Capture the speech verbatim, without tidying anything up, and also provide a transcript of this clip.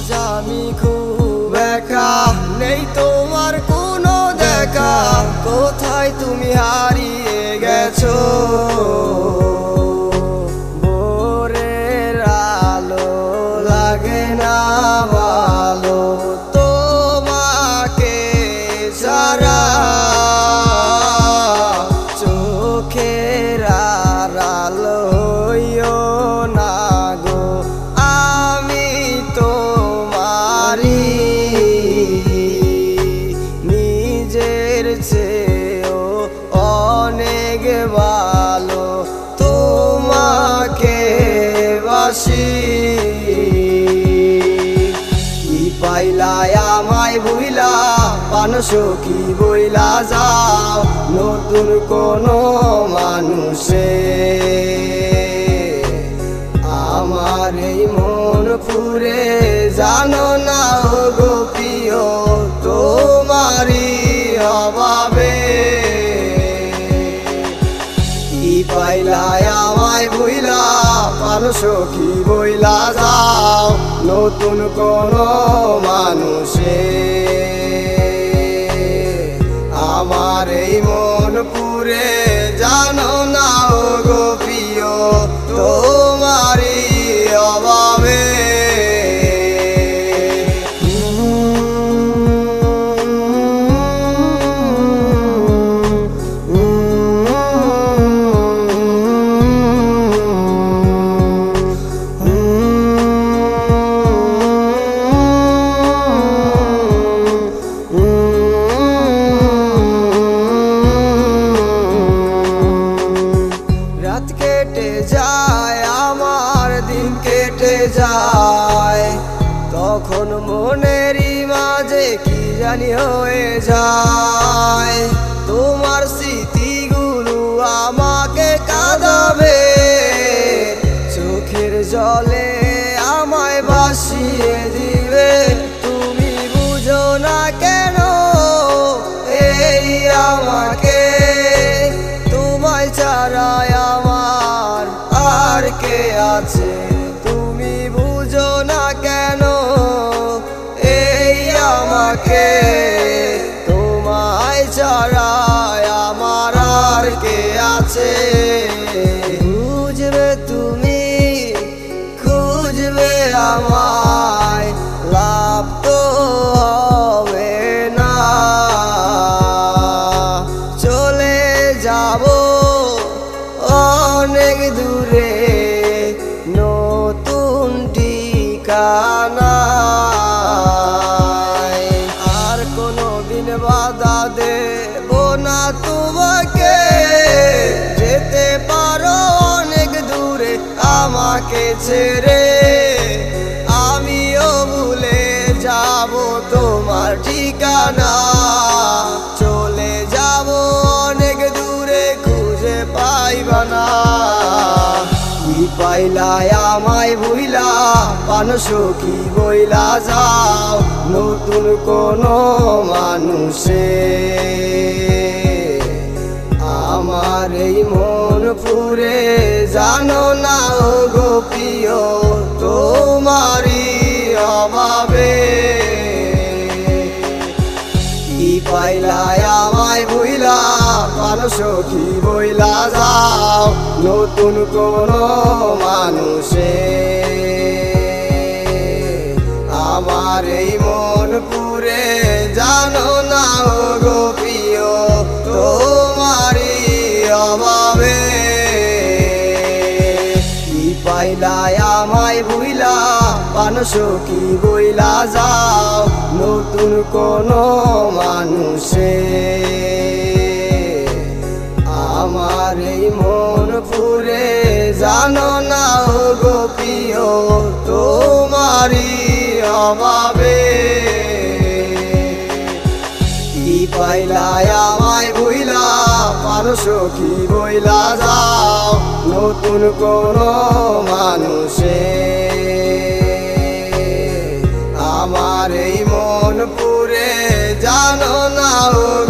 আজ আমি খুব একা, নেই তোমার কোনো দেখা, কোথায় তুমি হারিয়ে গেছো। ভোরের আলো লাগে না ভালো তোমাকে ছাড়া, চোখের আড়ালো হইও না গো আমি তোমারি, নিজের চেয়েও অনেক ভালো তোমাকে বাসি। কি পাইলাই আমায় ভুইলা পানসো কি বইলা যাও, নতুন কোনো মানুষে আমার এই মন পুরে জানো না গো প্রিয় তোমারি অভাবে। কি পাইলাই আমায় ভুইলা পানসো কি বইলা যাও, নতুন কোনো মানুষে আমার এই মন পুরে জানো না গো প্রিয় তোমারি অভাবে। রাত কেটে যায় আমার দিন কেটে যায়, তখন মনেরই মাঝে কি জানি হয়ে যায়। তোমার স্মৃতিগুলো আমাকে কাঁদাবে, চোখের জলে আমায় ভাসিয়ে দিবে। তুমি বুঝো না কেন এই আমাকে, তোমায় ছাড়া আমার আর কে আছে। তুমি বুঝো না কেন এই আমাকে, তোমায় ছাড়া আমার আর কে আছে। বুঝবে তুমি খুঁজবে আমায়, লাভ তো হবে না। চলে যাব অনেক দূরে নতুন ঠিকানায়, আর কোনো দিন বাধা দেব না তোমাকে। যেতে পারো অনেক দূরে আমাকে ছেড়ে, আমিও ভুলে যাব তোমার ঠিকানা। চলে যাব অনেক দূরে খুঁজে পাইবা না। কি পাইলাই আমায় ভুইলা পানসো কি বইলা যাও, নতুন কোনো মানুষে আমার এই মন পুরে জানো না গো প্রিয় তোমারি অভাবে। কি পাইলাই আমায় ভুইলা পানসো কি বইলা যাও, নতুন কোনো মানুষে আমার এই মন পুরে জানো না গো প্রিয় তোমারি অভাবে। কি পাইলাই আমায় ভুইলা পানসো কি বইলা যাও, নতুন কোনো মানুষে আমার এই মন পুরে জানো না গো প্রিয় তোমারি অভাবে। কি পাইলাই আমায় ভুইলা পানসো কি বইলা যাও, নতুন কোনো মানুষে আমার এই মন পুরে জানো না।